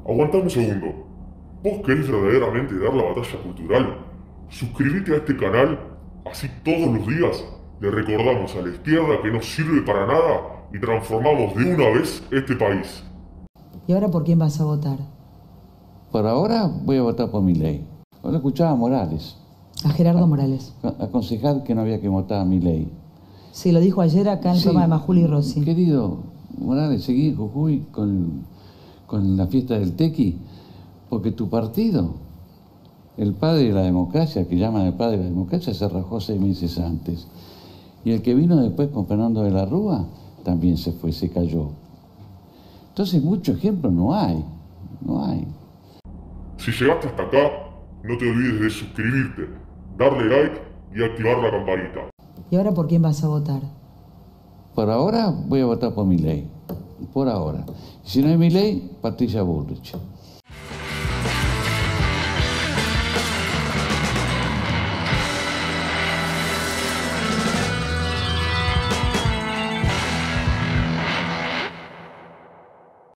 Aguantame un segundo. ¿Vos querés verdaderamente dar la batalla cultural? Suscríbete a este canal, así todos los días le recordamos a la izquierda que no sirve para nada y transformamos de una vez este país. ¿Y ahora por quién vas a votar? Por ahora voy a votar por Milei. Ahora escuchaba a Morales A Gerardo Morales. aconsejar que no había que votar a Milei. Sí, lo dijo ayer acá en el Sí, programa de Majuli y Rossi. Querido Morales, seguí en Jujuy con la fiesta del Tequi, porque tu partido, el padre de la democracia, que llaman el padre de la democracia, se rajó 6 meses antes. Y el que vino después con Fernando de la Rúa también se fue, se cayó. Entonces, muchos ejemplos no hay. Si llegaste hasta acá, no te olvides de suscribirte, darle like y activar la campanita. ¿Y ahora por quién vas a votar? Por ahora voy a votar por Milei. Por ahora. Si no hay Milei, Patricia Bullrich.